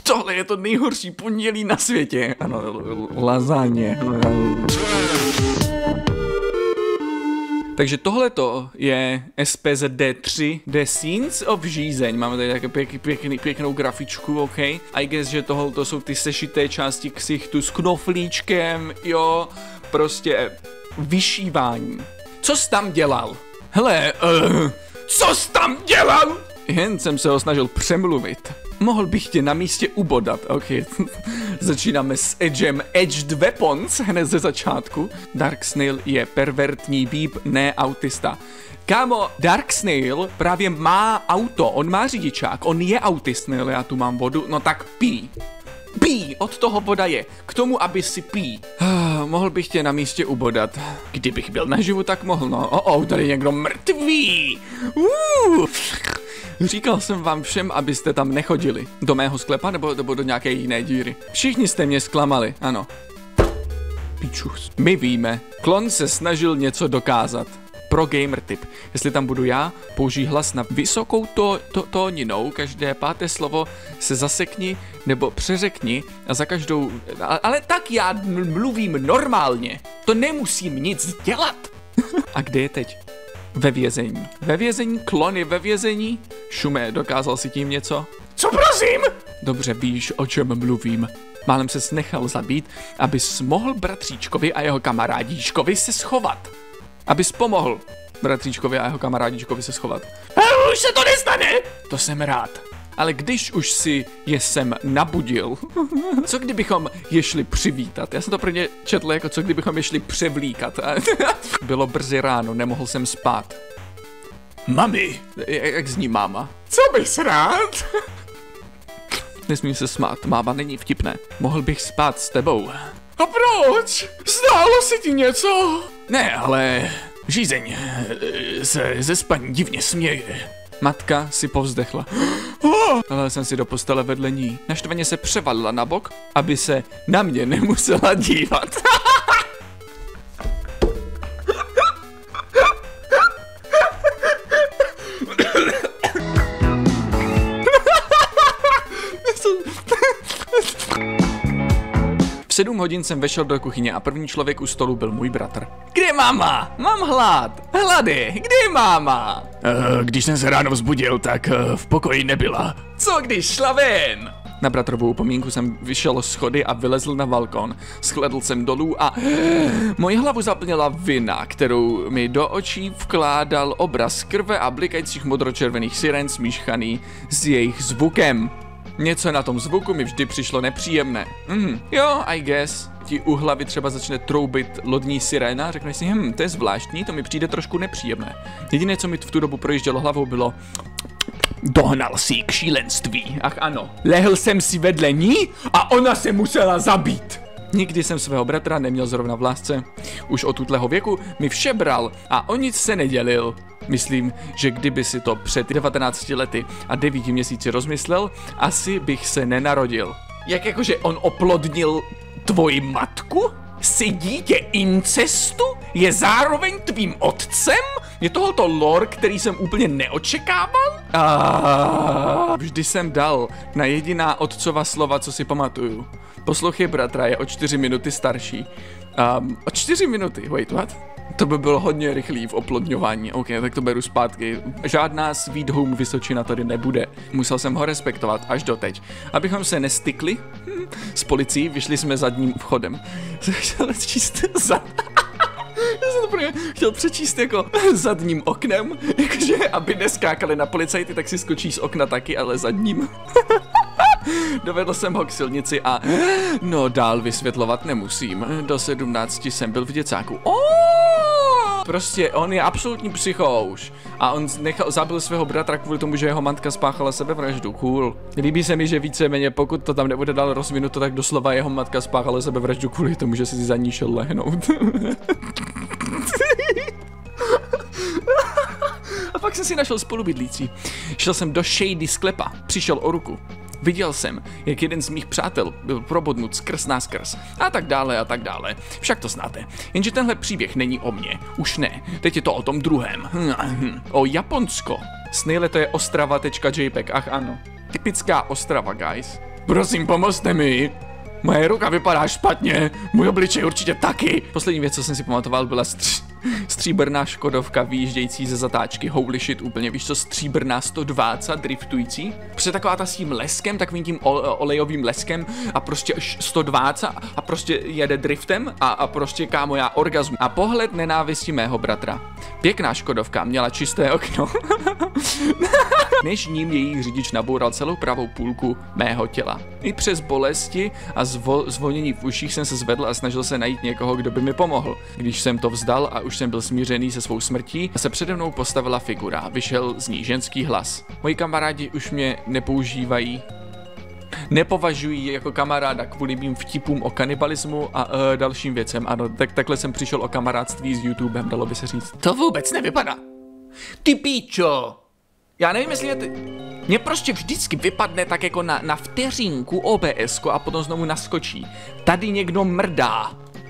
Tohle je to nejhorší pondělí na světě. Ano, lasagne. Takže tohleto je SPZD3 The Scenes of Žízeň. Máme tady také pěknou grafičku, OK. I guess, že tohleto jsou ty sešité části ksichtu s knoflíčkem, jo. Prostě vyšívání. Co jsi tam dělal? Hele, co jsi tam dělal? Jen jsem se ho snažil přemluvit. Mohl bych tě na místě ubodat, ok. Začínáme s Edgem Edged Weapons hned ze začátku. Dark Snail je pervertní výb, ne autista. Kámo, Dark Snail právě má auto, on má řidičák, on je autist, ne, já tu mám vodu, no tak pí. Pí, od toho voda je, k tomu, aby si pí. Mohl bych tě na místě ubodat. Kdybych byl naživu, tak mohl, no. Tady někdo mrtvý. Říkal jsem vám všem, abyste tam nechodili. Do mého sklepa nebo do nějaké jiné díry. Všichni jste mě zklamali, ano. Pičus. My víme. Klon se snažil něco dokázat. Pro gamer tip. Jestli tam budu já, použij hlas na vysokou tóninou, každé páté slovo se zasekni nebo přeřekni a za každou... Ale tak já mluvím normálně. To nemusím nic dělat. A kde je teď? Ve vězení. Ve vězení? Klony ve vězení? Šume, dokázal si tím něco? Co prosím? Dobře, víš, o čem mluvím. Málem ses nechal zabít, abys mohl bratříčkovi a jeho kamarádíčkovi se schovat. Abys pomohl bratříčkovi a jeho kamarádíčkovi se schovat. Už se to nestane! To jsem rád. Ale když už si je sem nabudil, co kdybychom je šli přivítat? Já jsem to pro ně četl jako co kdybychom je šli převlíkat. Bylo brzy ráno, nemohl jsem spát. Mami! Jak zní máma? Co bys rád? Nesmím se smát, máma není vtipné. Mohl bych spát s tebou. A proč? Zdálo se ti něco? Ne, ale žízeň se ze spaní divně směje. Matka si povzdechla. Ale jsem si do postele vedle ní. Naštvaně se převalila na bok, aby se na mě nemusela dívat. V 7 hodin jsem vešel do kuchyně a první člověk u stolu byl můj bratr. Kde je máma? Mám hlad. Hlady. Kde je máma? Když jsem se ráno vzbudil, tak v pokoji nebyla. Co když šla ven? Na bratrovou upomínku jsem vyšel schody a vylezl na balkon. Shlédl jsem dolů a moji hlavu zaplnila vina, kterou mi do očí vkládal obraz krve a blikajících modročervených siren smíchaný s jejich zvukem. Něco na tom zvuku mi vždy přišlo nepříjemné. Jo, I guess. Ti u hlavy třeba začne troubit lodní siréna a řekneš si, to je zvláštní, to mi přijde trošku nepříjemné. Jediné, co mi v tu dobu projíždělo hlavou, bylo... Dohnal si k šílenství. Ach ano. Lehl jsem si vedle ní a ona se musela zabít. Nikdy jsem svého bratra neměl zrovna v lásce. Už od tutlého věku mi vše bral a o nic se nedělil. Myslím, že kdyby si to před 19 lety a 9 měsíci rozmyslel, asi bych se nenarodil. Jak jakože on oplodnil tvoji matku? Jsi dítě incestu? Je zároveň tvým otcem? Je tohoto lore, který jsem úplně neočekával? Vždy jsem dal na jediná otcova slova, co si pamatuju. Poslouchej bratra, je o 4 minuty starší. O 4 minuty, wait, what? To by bylo hodně rychlý v oplodňování, ok, tak to beru zpátky. Žádná Sweet Home Vysočina tady nebude. Musel jsem ho respektovat až doteď. Abychom se nestykli s policií, vyšli jsme zadním vchodem. Já jsem to pro ně chtěl přečíst jako zadním oknem, jakože aby neskákali na policajty, tak si skočí z okna taky, ale zadním. Dovedl jsem ho k silnici a no dál vysvětlovat nemusím. Do 17 jsem byl v děcáku. Prostě on je absolutní psychouš. A on zabil svého bratra kvůli tomu, že jeho matka spáchala sebevraždu. Cool. Líbí se mi, že víceméně pokud to tam nebude dál rozvinuto, tak doslova jeho matka spáchala sebevraždu kvůli tomu, že si za ní šel lehnout. A pak jsem si našel spolubydlící. Šel jsem do shady sklepa. Přišel o ruku. Viděl jsem, jak jeden z mých přátel byl probodnut skrz náskrz. A tak dále, a tak dále. Však to znáte. Jenže tenhle příběh není o mně. Už ne. Teď je to o tom druhém. O Japonsko. Snaile to je ostrava.jpg. Ach ano. Typická Ostrava, guys. Prosím, pomozte mi. Moje ruka vypadá špatně, můj obličej určitě taky. Poslední věc, co jsem si pamatoval, byla stříbrná škodovka vyjíždějící ze zatáčky. Holy shit, úplně, víš co, stříbrná 120 driftující. Prostě taková ta s tím leskem, takovým tím olejovým leskem a prostě 120 a prostě jede driftem a prostě kámo, já orgazmu. A pohled nenávisti mého bratra. Pěkná škodovka, měla čisté okno. Než ním její řidič naboural celou pravou půlku mého těla. I přes bolesti a zvonění v uších jsem se zvedl a snažil se najít někoho, kdo by mi pomohl. Když jsem to vzdal a už jsem byl smířený se svou smrtí, se přede mnou postavila figura. Vyšel z ní ženský hlas. Moji kamarádi už mě nepovažují jako kamaráda kvůli mým vtipům o kanibalismu a dalším věcem. Ano, takhle jsem přišel o kamarádství s YouTubem, dalo by se říct. To vůbec nevypadá. Ty píčo! Já nevím, jestli mně prostě vždycky vypadne tak jako na vteřinku OBS a potom znovu naskočí. Tady někdo mrdá.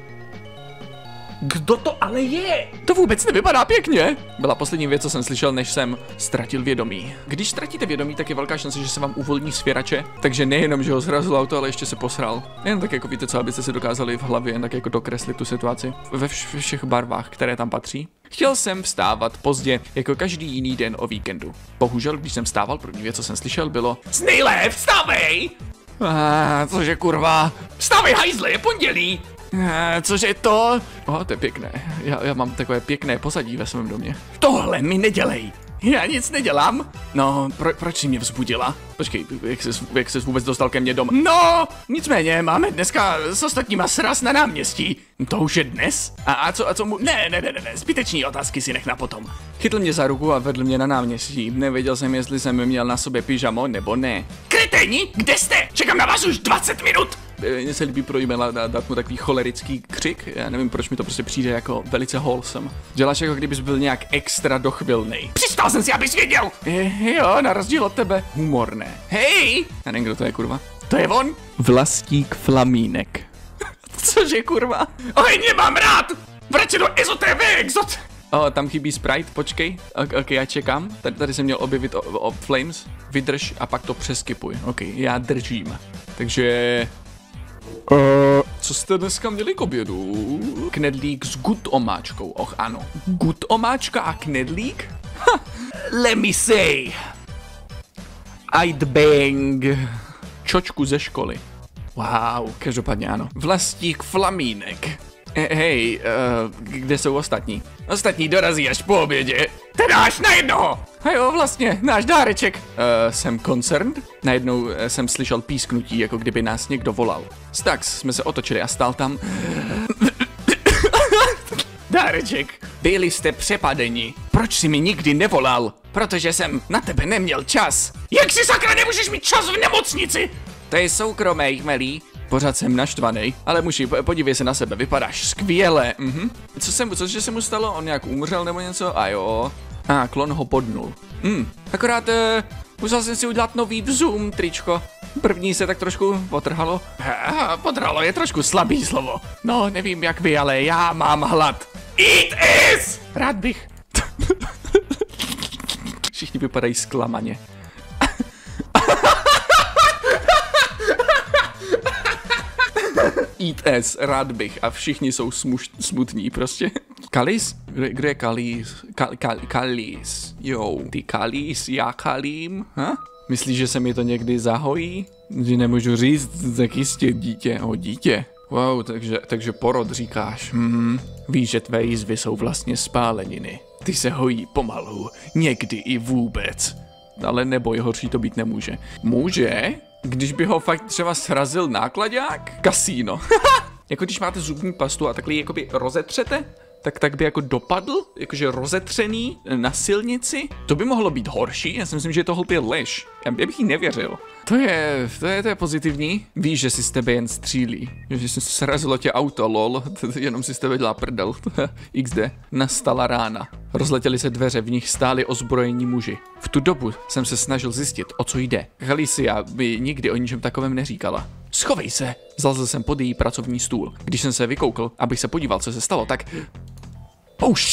Kdo to ale je? To vůbec nevypadá pěkně. Byla poslední věc, co jsem slyšel, než jsem ztratil vědomí. Když ztratíte vědomí, tak je velká šance, že se vám uvolní svěrače, takže nejenom, že ho zrazil auto, ale ještě se posral. Jen tak jako víte co, abyste si dokázali v hlavě jen tak jako dokreslit tu situaci ve všech barvách, které tam patří. Chtěl jsem vstávat pozdě, jako každý jiný den o víkendu. Bohužel, když jsem vstával, první věc, co jsem slyšel, bylo Snaile, vstávej! Cože kurva? Vstávej, hajzle, je pondělí! Cože to? To je pěkné. Já mám takové pěkné pozadí ve svém domě. Tohle mi nedělej. Já nic nedělám. No, proč jsi mě vzbudila? Počkej, jak jsi vůbec dostal ke mně doma? No, nicméně, máme dneska s ostatníma sraz na náměstí. To už je dnes? A co mu... Ne, zbyteční otázky si nech na potom. Chytl mě za ruku a vedl mě na náměstí. Nevěděl jsem, jestli jsem měl na sobě pyžamo nebo ne. Kreténi, kde jste? Čekám na vás už 20 minut! Mně se líbí pro e-maila dát mu takový cholerický křik. Já nevím, proč mi to prostě přijde jako velice wholesome. Děláš jako kdybys byl nějak extra dochvilnej. Přistal jsem si, abys věděl! Jo, na rozdíl od tebe. Humorné. Hej! Já nevím, kdo to je, kurva. To je on? Vlastík Flamínek. Cože, kurva? Oj, nemám rád! Vrať se do EZOTV, exot! Tam chybí Sprite, počkej. Ok, já čekám. Tady jsem měl objevit o Flames. Vydrž a pak to přeskipuj. Ok, já držím. Takže... co jste dneska měli k obědu? Knedlík s gut omáčkou. Och ano. Gut omáčka a knedlík? Let me say. I'd bang. Čočku ze školy. Wow, každopádně ano. Vlastík Flamínek. Hej, kde jsou ostatní? Ostatní dorazí až po obědě. Teda až na jednoho! A jo, vlastně, náš dáreček. Jsem concerned? Najednou jsem slyšel písknutí, jako kdyby nás někdo volal. Stax jsme se otočili a stál tam... Dáreček, byli jste přepadeni. Proč jsi mi nikdy nevolal? Protože jsem na tebe neměl čas. Jak si sakra nemůžeš mít čas v nemocnici? To je soukromé, jmelí. Pořád jsem naštvanej, ale muži, podívej se na sebe, vypadáš skvěle. Cože se mu stalo? On nějak umřel nebo něco? A jo. Klon ho podnul. Akorát musel jsem si udělat nový vzum, tričko. První se tak trošku potrhalo. Potrhalo je trošku slabý slovo. No, nevím jak vy, ale já mám hlad. Eat is! Rád bych. Všichni vypadají zklamaně. Eat ass, rád bych a všichni jsou smutní prostě. Kalis? Kde je Kalis? Kalis. Jo, ty Kalis, já Kalím? Myslíš, že se mi to někdy zahojí? Že nemůžu říct, tak jistě dítě. Dítě. Wow, takže porod říkáš. Víš, že tvé jizvy jsou vlastně spáleniny. Ty se hojí pomalu, někdy i vůbec. Ale neboj, horší to být nemůže. Může? Když by ho fakt třeba srazil nákladák? Kasíno. Jako když máte zubní pastu a takhle jakoby rozetřete, tak by jako dopadl, jakože rozetřený na silnici. To by mohlo být horší, já si myslím, že je to hlupě lež. Já bych jí nevěřil. To je pozitivní. Víš, že si z tebe jen střílí. Že si srazilo tě auto, lol. Jenom si z tebe dělá prdel. XD. Nastala rána. Rozletěly se dveře, v nich stáli ozbrojení muži. V tu dobu jsem se snažil zjistit, o co jde. Alicia by nikdy o ničem takovém neříkala. Schovej se! Zalezl jsem pod její pracovní stůl. Když jsem se vykoukl, abych se podíval, co se stalo, tak... Oh shit!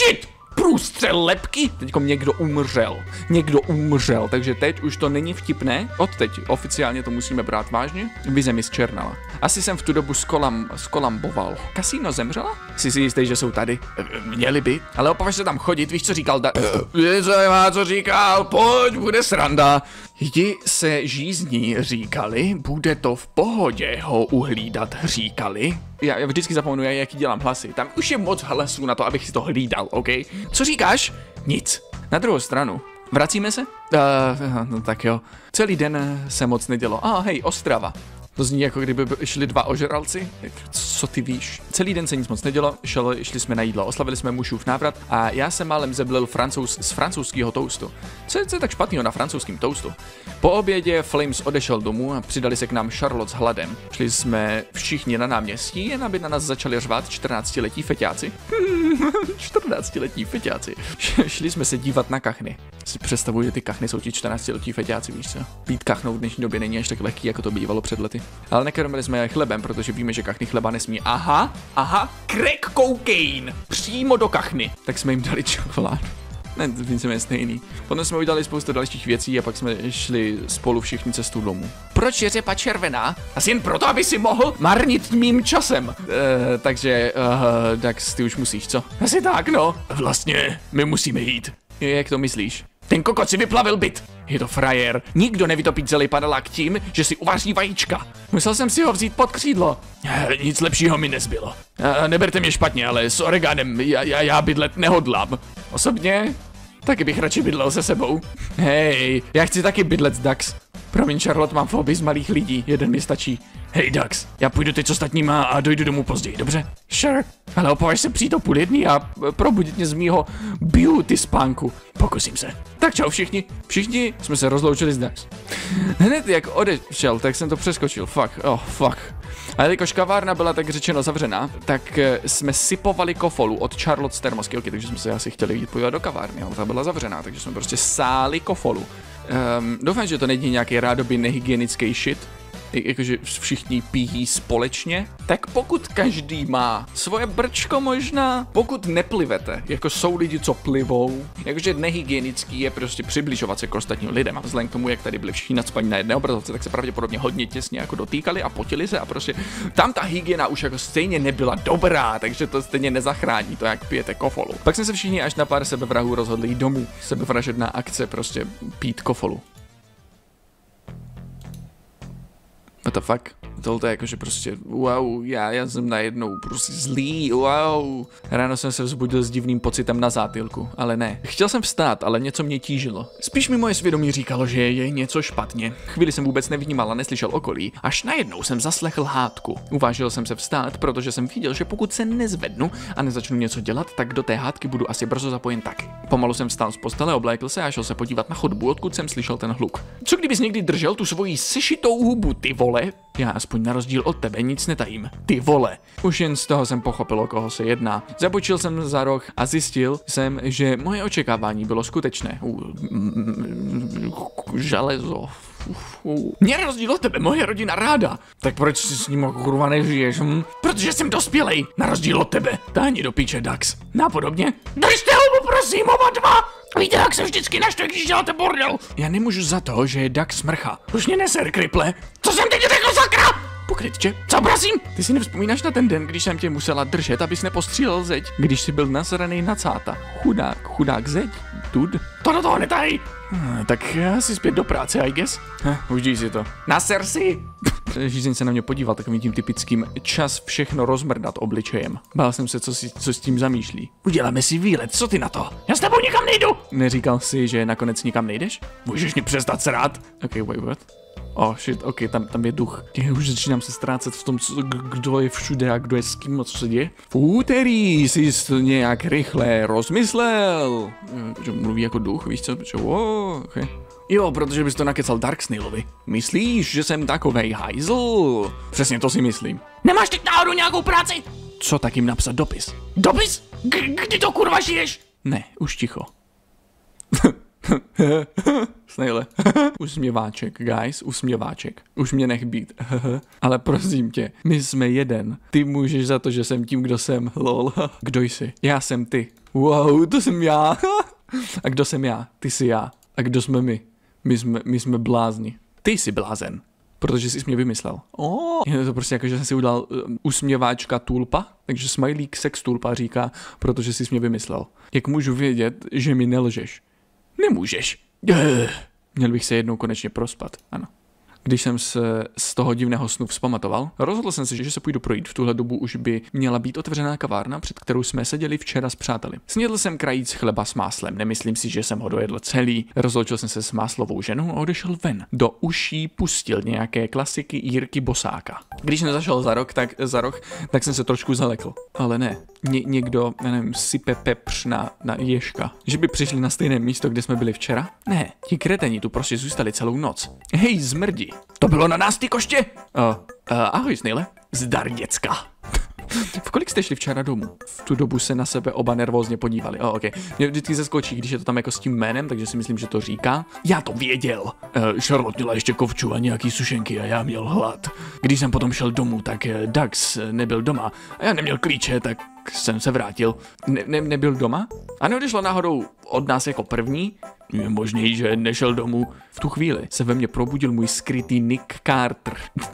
Průstřel lebky. Teďkom někdo umřel, takže teď už to není vtipné. Od teď oficiálně to musíme brát vážně. Vize mi zčernala. Asi jsem v tu dobu skolamboval. Kasino zemřela? Jsi si jistý, že jsou tady? Měli by, ale opovaž se tam chodit, víš, co říkal co říkal, pojď, bude sranda. Jdi se žízní říkali, bude to v pohodě ho uhlídat říkali. Já vždycky zapomenu, jaký dělám hlasy. Tam už je moc hlasů na to, abych si to hlídal, OK? Co říkáš? Nic. Na druhou stranu. Vracíme se? No tak jo. Celý den se moc nedělo. Hej, Ostrava. To zní jako kdyby šli dva ožralci. Co ty víš? Celý den se nic moc nedělo, šli jsme na jídlo, oslavili jsme mužův návrat a já jsem málem zeblil z francouzského toastu. Co je tak špatného na francouzském toastu? Po obědě Flames odešel domů a přidali se k nám Charlotte s Hladem. Šli jsme všichni na náměstí, jen aby na nás začali řvát 14letí feťáci. 14letí feťáci. Šli jsme se dívat na kachny. Si představuji, že ty kachny jsou ti 14letí feťáci, víš co? Pít kachnou v dnešní době není až tak lehký, jako to bývalo před lety. Ale nekrmili jsme je chlebem, protože víme, že kachny chleba nesmí. Aha, crack cocaine! Přímo do kachny. Tak jsme jim dali čokoládu. Ne, víceméně stejný. Potom jsme udělali spoustu dalších věcí a pak jsme šli spolu všichni cestu domů. Proč je řepa červená? Asi jen proto, aby si mohl marnit mým časem. Takže, Dax, ty už musíš, co? Asi tak, no. Vlastně, my musíme jít. Jak to myslíš? Ten kokot si vyplavil byt. Je to frajer. Nikdo nevytopí celý panelák tím, že si uvaří vajíčka. Musel jsem si ho vzít pod křídlo. Nic lepšího mi nezbylo. Neberte mě špatně, ale s Oreganem já bydlet nehodlám. Osobně taky bych radši bydlel se sebou. Hej, já chci taky bydlet s Dax. Promiň, Charlotte, mám fobii z malých lidí, jeden mi stačí. Hej, Dax, já půjdu teď s ostatníma a dojdu domů později, dobře? Sure, ale opovaž se přijít o 12:30 a probudit mě z mýho beauty spánku. Pokusím se. Tak čau všichni. Všichni jsme se rozloučili s Dax. Hned jak odešel, tak jsem to přeskočil, fuck. A jelikož kavárna byla tak řečeno zavřená, tak jsme sypovali kofolu od Charlotte z termosky, okay, takže jsme se asi chtěli jít podívat do kavárny, ale ta byla zavřená, takže jsme prostě sáli kofolu. Doufám, že to není nějaký rádoby nehygienický shit, jakože všichni pijí společně, tak pokud každý má svoje brčko možná, pokud neplivete, jako jsou lidi, co plivou, jakože nehygienický je prostě přibližovat se k ostatním lidem a vzhledem k tomu, jak tady byli všichni nacpaní na jedné obrazovce, tak se pravděpodobně hodně těsně jako dotýkali a potili se a prostě tam ta hygiena už jako stejně nebyla dobrá, takže to stejně nezachrání to, jak pijete kofolu. Pak jsme se všichni až na pár sebevrahů rozhodli jít domů. Sebevražedná akce, prostě pít kofolu. What the fuck? Tohle je jakože prostě, wow, já jsem najednou prostě zlý, wow. Ráno jsem se vzbudil s divným pocitem na zátylku, ale ne. Chtěl jsem vstát, ale něco mě tížilo. Spíš mi moje svědomí říkalo, že je něco špatně. Chvíli jsem vůbec nevnímal a neslyšel okolí, až najednou jsem zaslechl hádku. Uvážil jsem se vstát, protože jsem viděl, že pokud se nezvednu a nezačnu něco dělat, tak do té hádky budu asi brzo zapojen taky. Pomalu jsem vstal z postele, oblékl se a šel se podívat na chodbu, odkud jsem slyšel ten hluk. Co kdybys někdy držel tu svoji sešitou hubu, ty vole? Já aspoň na rozdíl od tebe nic netajím. Ty vole. Už jen z toho jsem pochopil, o koho se jedná. Zabočil jsem za roh a zjistil jsem, že moje očekávání bylo skutečné. Železo. Mě na rozdíl od tebe moje rodina ráda. Tak proč si s ním kurva nežiješ? Protože jsem dospělej. Na rozdíl od tebe. Táhni do píče, Dax. Nápodobně. Držte hubu, prosím, oba dva. Víte, jak se vždycky naštve, když děláte bordel. Já nemůžu za to, že je Dax smrcha. Už mě neser, kriple. Co jsem teď řekl, sakra? Pokrytče, co prosím? Ty si nevzpomínáš na ten den, když jsem tě musela držet, abys nepostřílel zeď, když jsi byl nasranej na cáta. Chudák zeď, dud. To do toho netaj. Tak já si zpět do práce, I guess. Užij si to. Naser si. Žízeň se na mě podíval takovým tím typickým čas všechno rozmrdat obličejem. Bál jsem se, co s tím zamýšlí. Uděláme si výlet, co ty na to? Já s tebou nikam nejdu. Neříkal jsi, že nakonec nikam nejdeš? Můžeš mě přestat srát? Okay, wait, what? Oh shit, ok, tam je duch. Já už začínám se ztrácet v tom, kdo je všude a kdo je s kým a co se děje. V úterý jsi to nějak rychle rozmyslel. Že mluví jako duch, víš co? Okay. Jo, protože bys to nakecal Darksnailovi. Myslíš, že jsem takovej hajzl? Přesně to si myslím. Nemáš teď náhodou nějakou práci? Co, tak jim napsat dopis? Dopis? Kdy to kurva žiješ? Ne, už ticho. Snayle. Usměváček, guys, usměváček. Už mě nech být. Ale prosím tě, my jsme jeden. Ty můžeš za to, že jsem tím, kdo jsem. Lol. Kdo jsi? Já jsem ty. Wow, to jsem já. A kdo jsem já? Ty jsi já. A kdo jsme my? My jsme blázni. Ty jsi blázen. Protože jsi mě vymyslel. Je to prostě jako, že jsem si udělal usměváčka tulpa, takže smajlík sex tulpa říká, protože jsi mě vymyslel. Jak můžu vědět, že mi nelžeš? Nemůžeš. Měl bych se jednou konečně prospat, ano. Když jsem se z toho divného snu vzpamatoval, rozhodl jsem se, že se půjdu projít. V tuhle dobu už by měla být otevřená kavárna, před kterou jsme seděli včera s přáteli. Snědl jsem krajíc chleba s máslem, nemyslím si, že jsem ho dojedl celý. Rozloučil jsem se s máslovou ženou a odešel ven. Do uší pustil nějaké klasiky Jirky Bosáka. Když jsem zašel za roh, tak jsem se trošku zalekl. Ale ne, někdo, nevím, sype pepř na ježka. Že by přišli na stejné místo, kde jsme byli včera? Ne, ti kreteni tu prostě zůstali celou noc. Hej, zmrdi. To bylo na nás, ty koště? Ahoj, Snayle. Zdar, děcka. V kolik jste šli včera domů? V tu dobu se na sebe oba nervózně podívali. Okay. Mě vždycky zaskočí, když je to tam jako s tím jménem, takže si myslím, že to říká. Já to věděl. Charlotte měla ještě kovču a nějaký sušenky a já měl hlad. Když jsem potom šel domů, tak Dax nebyl doma a já neměl klíče, tak jsem se vrátil. Nebyl doma? A neodešla náhodou od nás jako první? Je možný, že nešel domů. V tu chvíli se ve mně probudil můj skrytý Nick Carter.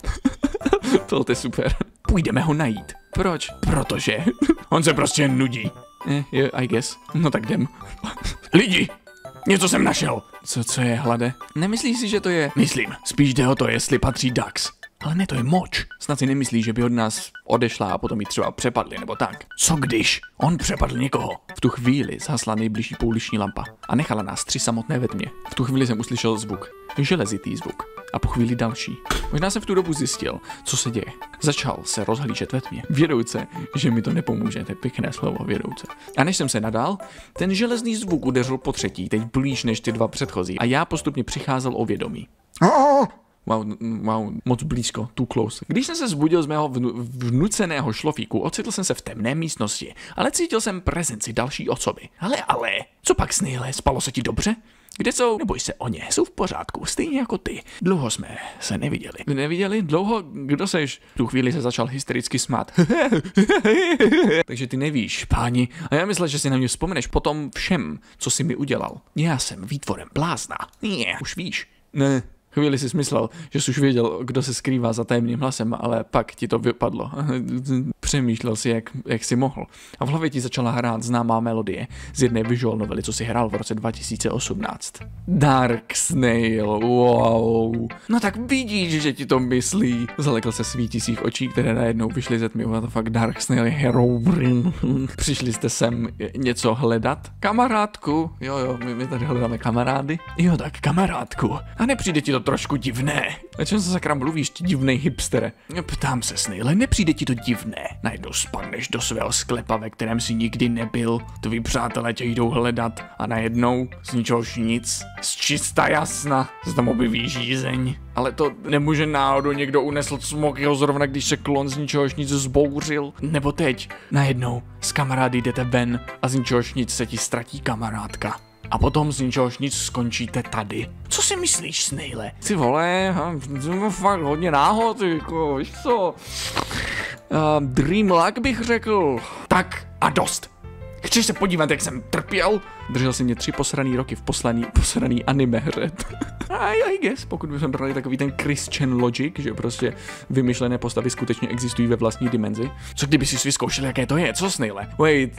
To je super. Půjdeme ho najít. Proč? Protože on se prostě nudí. I guess. No tak jdem. Lidi! Něco jsem našel. Co je, Hlade? Nemyslíš si, že to je? Myslím. Spíš jde o to, jestli patří Dax. Ale ne, to je moč. Snad si nemyslí, že by od nás odešla a potom ji třeba přepadli, nebo tak. Co když on přepadl někoho? V tu chvíli zhasla nejbližší pouliční lampa a nechala nás 3 samotné ve tmě. V tu chvíli jsem uslyšel zvuk. Železitý zvuk. A po chvíli další. Možná jsem v tu dobu zjistil, co se děje. Začal se rozhlížet ve tmě. Vědouce, že mi to nepomůže, to je pěkné slovo, vědouce. A než jsem se nadál, ten železný zvuk udeřil po třetí, teď blíž než ty 2 předchozí. A já postupně přicházel o vědomí. Wow, moc blízko, too close. Když jsem se zbudil z mého vnuceného šlofíku, ocitl jsem se v temné místnosti, ale cítil jsem prezenci další osoby. Ale, co pak, Snayle, spalo se ti dobře? Kde jsou? Neboj se o ně, jsou v pořádku, stejně jako ty. Dlouho jsme se neviděli. Neviděli? Dlouho? Kdo seš? V tu chvíli se začal hystericky smát. Takže ty nevíš, páni. A já myslel, že si na mě vzpomeneš po tom všem, co jsi mi udělal. Já jsem výtvorem blázna. Už víš. Ne. Chvíli jsi myslel, že jsi už věděl, kdo se skrývá za tajemným hlasem, ale pak ti to vypadlo. Přemýšlel si, jak jsi mohl. A v hlavě ti začala hrát známá melodie z jedné visual novely, co si hrál v roce 2018. Dark Snail, wow. No tak vidíš, že ti to myslí. Zalekl se svítících očí, které najednou vyšly ze tmy. What the fuck, Dark Snail je heroin. Přišli jste sem něco hledat? Kamarádku. Jo, my tady hledáme kamarády. Jo, tak kamarádku. A nepřijde ti to trošku divné? O čem se sakra mluvíš, ti divnej hipstere? Ptám se, Snayle, nepřijde ti to divné? Najednou spadneš do svého sklepa, ve kterém si nikdy nebyl, tví přátelé tě jdou hledat a najednou z ničehož nic, z čista jasna, se tam objeví žízeň. Ale to nemůže náhodou někdo unesl Smokyho zrovna, když se klon z ničehož nic zbouřil? Nebo teď, najednou, s kamarády jdete ven a z ničehož nic se ti ztratí kamarádka. A potom z ničehož nic skončíte tady. Co si myslíš, Snayle? Ty vole, fakt hodně náhod, jako, víš co? Dream luck bych řekl. Tak a dost. Chceš se podívat, jak jsem trpěl? Držel si mě 3 posraný roky v posraný anime hře. I guess, pokud bychom brali takový ten Christian logic, že prostě vymyšlené postavy skutečně existují ve vlastní dimenzi. Co kdyby si vyzkoušel, jaké to je? Co, Snayle? Wait.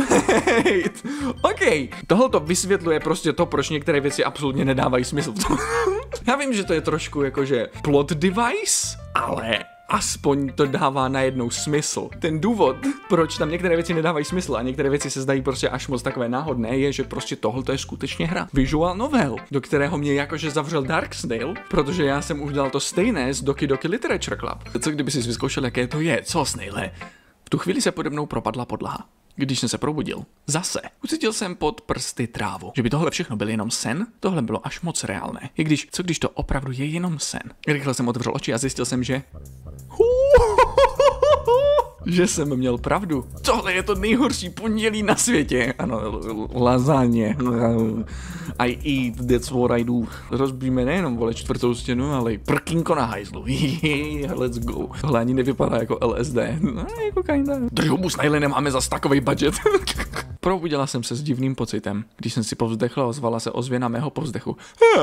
OK. Tohle to vysvětluje prostě to, proč některé věci absolutně nedávají smysl. Já vím, že to je trošku jakože plot device, ale aspoň to dává najednou smysl. Ten důvod, proč tam některé věci nedávají smysl a některé věci se zdají prostě až moc takové náhodné, je, že prostě tohle je skutečně hra. Visual novel, do kterého mě jakože zavřel Dark Snail, protože já jsem už dal to stejné z Doki Doki Literature Club. Co kdyby si vyzkoušel, jaké to je? Co, Snayle? V tu chvíli se pode mnou propadla podlaha. Když jsem se probudil, zase ucítil jsem pod prsty trávu. Že by tohle všechno byl jenom sen? Tohle bylo až moc reálné. Co když to opravdu je jenom sen? Rychle jsem otevřel oči a zjistil jsem, že... že jsem měl pravdu. Tohle je to nejhorší pondělí na světě. Ano, lasagne. I eat, that's what I do. Rozbíme nejenom, vole, čtvrtou stěnu, ale i prkínko na hajzlu. Let's go. Tohle ani nevypadá jako LSD. No, jako kinda. Drhubu snajle, nemáme zas takovej budget. Probudila jsem se s divným pocitem, když jsem si povzdechla a ozvala se ozvěna mého povzdechu.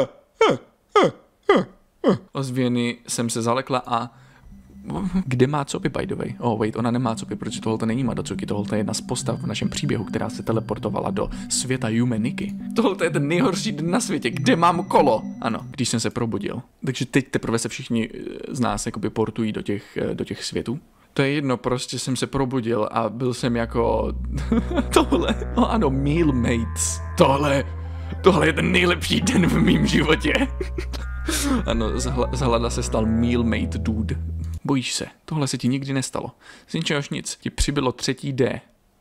Ozvěny jsem se zalekla a... Kde má Copi, by the way? Oh, wait, ona nemá Copi, protože tohle není Madotsuki, tohle je jedna z postav v našem příběhu, která se teleportovala do světa Yume Nikki. Tohle je ten nejhorší den na světě, kde mám kolo? Ano, když jsem se probudil. Takže teď teprve se všichni z nás jakoby portují do těch světů. To je jedno, prostě jsem se probudil a byl jsem jako... tohle, no ano, mealmates. Tohle je ten nejlepší den v mém životě. Ano, z hlada se stal mealmate dude. Bojíš se, tohle se ti nikdy nestalo. Z ničehož nic, ti přibylo 3D.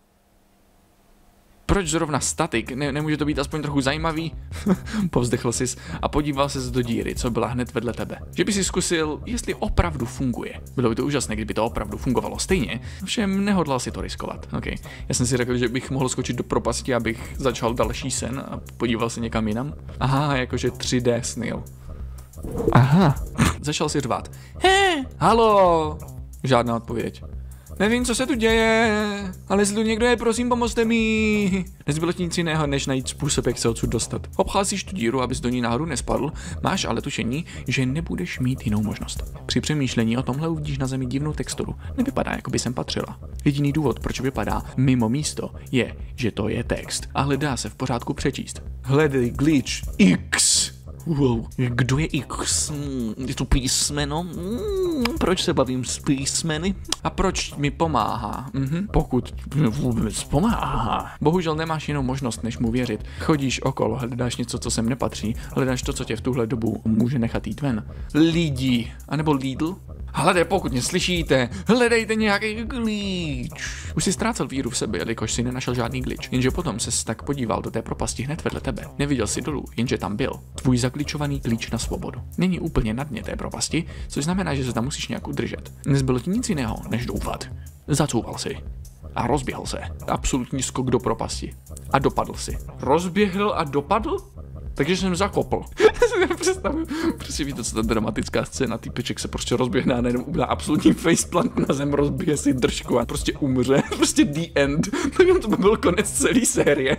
Proč zrovna statik? Nemůže to být aspoň trochu zajímavý? Povzdechl sis a podíval ses do díry, co byla hned vedle tebe. Že by si zkusil, jestli opravdu funguje. Bylo by to úžasné, kdyby to opravdu fungovalo stejně, všem nehodlal si to riskovat. Okay. Já jsem si řekl, že bych mohl skočit do propasti, abych začal další sen a podíval se někam jinam. Aha, jakože 3D snil. Aha. Začal si řvát. Halo. Žádná odpověď. Nevím, co se tu děje, ale jestli tu někdo je, prosím, pomozte mi. Nezbylo ti nic jiného, než najít způsob, jak se odsud dostat. Obcházíš tu díru, abys do ní nahoru nespadl, máš ale tušení, že nebudeš mít jinou možnost. Při přemýšlení o tomhle uvidíš na zemi divnou texturu. Nevypadá, jako by sem patřila. Jediný důvod, proč vypadá mimo místo, je, že to je text, ale dá se v pořádku přečíst. Hledej glitch X. Wow, kdo je X? Je to písmeno? Proč se bavím s písmeny? A proč mi pomáhá? Pokud vůbec pomáhá. Bohužel nemáš jinou možnost, než mu věřit. Chodíš okolo, hledáš něco, co sem nepatří, hledáš to, co tě v tuhle dobu může nechat jít ven. Lidi, anebo Lidl? Hledej, pokud mě slyšíte, hledejte nějaký glitch. Už si ztrácel víru v sebe, jelikož si nenašel žádný glitch. Jenže potom ses tak podíval do té propasti hned vedle tebe. Neviděl si dolů, jenže tam byl. Tvůj zakličovaný klíč na svobodu. Není úplně na dně té propasti, což znamená, že se tam musíš nějak udržet. Nezbylo ti nic jiného, než doufat. Zacouval si. A rozběhl se. Absolutní skok do propasti. A dopadl si. Rozběhl a dopadl? Takže jsem zakopl. Představuji. Prostě víte, co ta dramatická scéna, týpeček se prostě rozběhne a najednou udělá absolutní faceplant na zem, rozbije si držku a prostě umře. Prostě the end. To by byl konec celé série.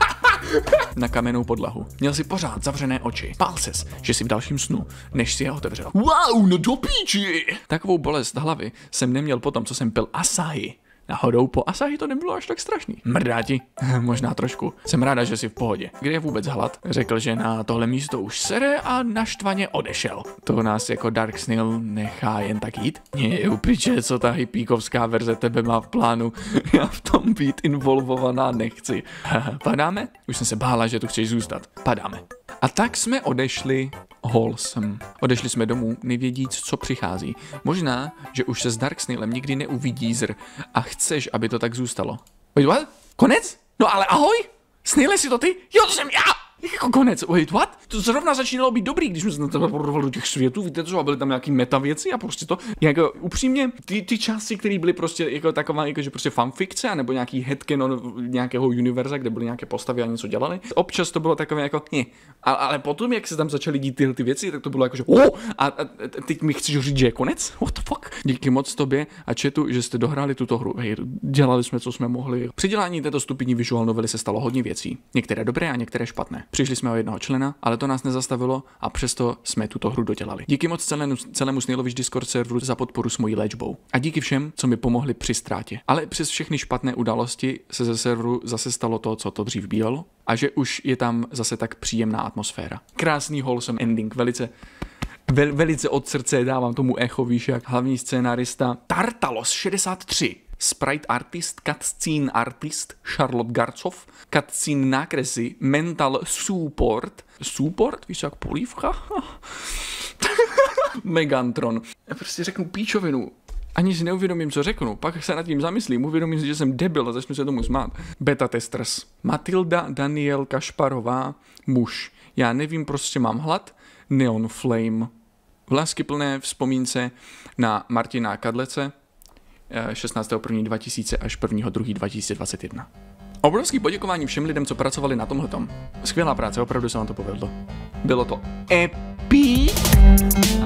Na kamennou podlahu. Měl si pořád zavřené oči. Bál ses, že si v dalším snu, než si je otevřel. Wow, no do píči! Takovou bolest hlavy jsem neměl potom, co jsem pil Asahi. Náhodou po Asahi to nebylo až tak strašný. Mrdá ti? Možná trošku. Jsem ráda, že jsi v pohodě. Kde je vůbec hlad? Řekl, že na tohle místo už sere a naštvaně odešel. To nás jako Dark Snail nechá jen tak jít? Je upiče, co ta hippíkovská verze tebe má v plánu. Já v tom být involvovaná nechci. Padáme? Už jsem se bála, že tu chceš zůstat. Padáme. A tak jsme odešli wholesome. Odešli jsme domů, nevědíc, co přichází. Možná, že už se s Dark Snailem nikdy neuvidí a chceš, aby to tak zůstalo. Wait, what? Konec? No ale ahoj? Snaile, si to ty? Jo, to jsem já! Jako konec, wait, what? To zrovna začínalo být dobrý, když jsme se teleportovali do těch světů, víte co, a byly tam nějaký meta věci a prostě to, jako upřímně, ty části, které byly prostě jako taková, jako že prostě fanfikce, nebo nějaký headcanon nějakého univerza, kde byly nějaké postavy a něco dělali, občas to bylo takové jako, ale potom, jak se tam začaly dít tyhle ty věci, tak to bylo jako, že a teď mi chceš říct, že je konec? What the fuck? Díky moc tobě a chatu, že jste dohráli tuto hru. Hej, dělali jsme, co jsme mohli. Při dělání této stupidní visual novely se stalo hodně věcí, některé dobré a některé špatné. Přišli jsme o jednoho člena, ale to nás nezastavilo a přesto jsme tuto hru dodělali. Díky moc celému Snailovič Discord serveru za podporu s mojí léčbou. A díky všem, co mi pomohli při ztrátě. Ale přes všechny špatné události se ze serveru zase stalo to, co to dřív bývalo, a že už je tam zase tak příjemná atmosféra. Krásný wholesome ending, velice od srdce dávám tomu echo, víš jak. Hlavní scénárista Tartalos 63. Sprite artist, cutscene artist, Charlotte Garcov, cutscene nákresy, mental support, víš jak polívka? Megantron. Já prostě řeknu píčovinu, ani si neuvědomím, co řeknu, pak se nad tím zamyslím, uvědomím si, že jsem debil a začnu se tomu smát. Beta testers. Matilda Daniel Kašparová, muž. Já nevím, prostě mám hlad. Neon Flame. V láskyplné vzpomínce na Martina Kadlece. 16.1.2000 až 1.2.2021. Obrovský poděkování všem lidem, co pracovali na tomhletom. Skvělá práce, opravdu se vám to povedlo. Bylo to epic.